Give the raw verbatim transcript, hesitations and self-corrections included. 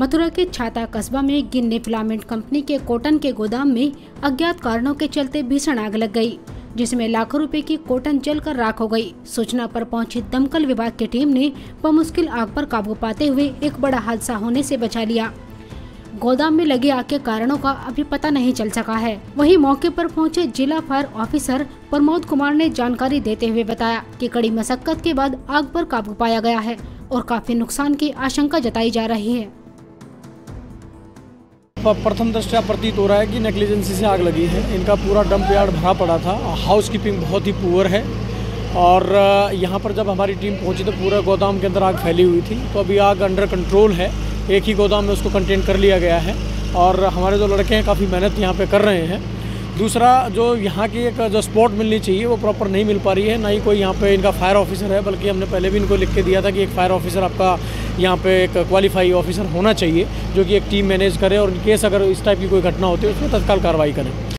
मथुरा के छाता कस्बा में गिन्नी फिलामेंट कंपनी के कॉटन के गोदाम में अज्ञात कारणों के चलते भीषण आग लग गई, जिसमें लाखों रुपए की कॉटन जलकर राख हो गई। सूचना पर पहुंची दमकल विभाग की टीम ने बमुश्किल आग पर काबू पाते हुए एक बड़ा हादसा होने से बचा लिया। गोदाम में लगी आग के कारणों का अभी पता नहीं चल सका है। वहीं मौके पर पहुंचे जिला फायर ऑफिसर प्रमोद कुमार ने जानकारी देते हुए बताया कि कड़ी मशक्कत के बाद आग पर काबू पाया गया है और काफी नुकसान की आशंका जताई जा रही है। प्रथम दृष्टया प्रतीत हो रहा है कि नेग्लिजेंसी से आग लगी है। इनका पूरा डंप यार्ड भरा पड़ा था, हाउस कीपिंग बहुत ही पुअर है और यहाँ पर जब हमारी टीम पहुंची तो पूरा गोदाम के अंदर आग फैली हुई थी। तो अभी आग अंडर कंट्रोल है, एक ही गोदाम में उसको कंटेन कर लिया गया है और हमारे जो लड़के हैं काफ़ी मेहनत यहाँ पे कर रहे हैं। दूसरा, जो यहाँ की एक जो स्पॉट मिलनी चाहिए वो प्रॉपर नहीं मिल पा रही है, ना ही कोई यहाँ पे इनका फायर ऑफिसर है, बल्कि हमने पहले भी इनको लिख के दिया था कि एक फायर ऑफिसर आपका यहाँ पे एक क्वालिफाई ऑफिसर होना चाहिए जो कि एक टीम मैनेज करे और इन केस अगर इस टाइप की कोई घटना होती है उसमें तत्काल कार्रवाई करें।